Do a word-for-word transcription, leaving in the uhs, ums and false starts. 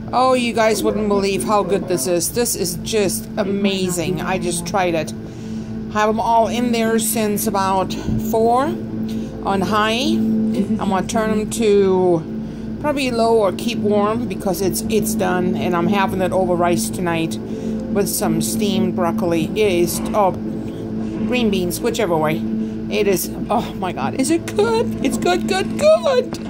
Oh, you guys wouldn't believe how good this is. This is just amazing. I just tried it. Have them all in there since about four on high. I'm gonna turn them to probably low or keep warm because it's it's done, and I'm having it over rice tonight with some steamed broccoli. It is oh green beans, whichever way. It is. Oh my God, is it good? It's good, good, good.